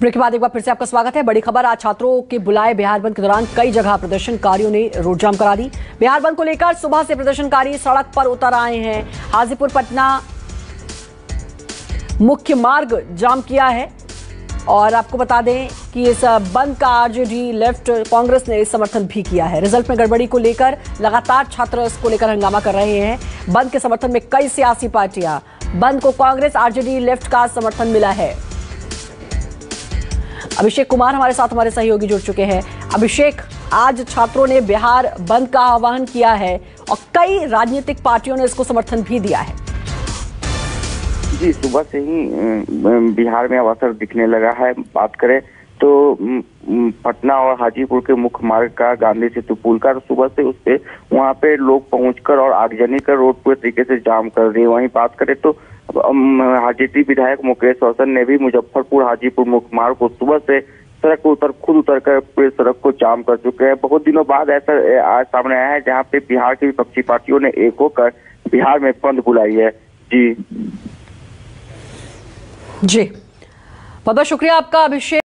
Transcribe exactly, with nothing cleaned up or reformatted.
Break के बाद एक बार फिर से आपका स्वागत है। बड़ी खबर, आज छात्रों के बुलाए बिहार बंद के दौरान कई जगह प्रदर्शनकारियों ने रोड जाम करा दी। बिहार बंद को लेकर सुबह से प्रदर्शनकारी सड़क पर उतर आए हैं। हाजीपुर पटना मुख्य मार्ग जाम किया है और आपको बता दें कि इस बंद का आरजेडी, लेफ्ट, कांग्रेस ने समर्थन भी किया है। रिजल्ट में गड़बड़ी को लेकर लगातार छात्र इसको लेकर हंगामा कर रहे हैं। बंद के समर्थन में कई सियासी पार्टियां, बंद को कांग्रेस, आरजेडी, लेफ्ट का समर्थन मिला है। अभिषेक कुमार हमारे साथ, हमारे सहयोगी जुड़ चुके हैं। अभिषेक, आज छात्रों ने बिहार बंद का आह्वान किया है और कई राजनीतिक पार्टियों ने इसको समर्थन भी दिया है। जी, सुबह से ही बिहार में अवसर दिखने लगा है। बात करें तो पटना और हाजीपुर के मुख्य मार्ग का, गांधी सेतु पुल का, सुबह से उस पे वहाँ पे लोग पहुंचकर और आगजनी कर रोड पूरे तरीके से जाम कर दिए। वहीं बात करें तो आरजेडी विधायक मुकेश रोशन ने भी मुजफ्फरपुर हाजीपुर मुख्य मार्ग को सुबह से सड़क को उतर खुद उतर कर पूरे सड़क को जाम कर चुके हैं। बहुत दिनों बाद ऐसा आज सामने आया है जहाँ पे बिहार की विपक्षी पार्टियों ने एक होकर बिहार में बंद बुलाई है। जी जी, बहुत बहुत शुक्रिया आपका अभिषेक।